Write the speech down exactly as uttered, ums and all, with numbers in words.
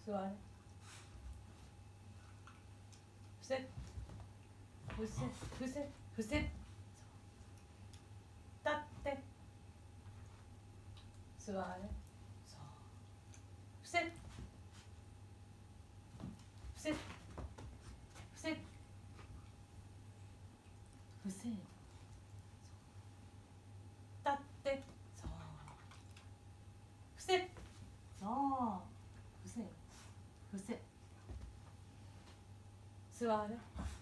座れ。伏せ。伏せ。伏せ。伏せ。立って。座れ。そう。伏せ。伏せ。伏せ。伏せ。立って。そう。伏せ。そう。伏せ。伏せ。座れ。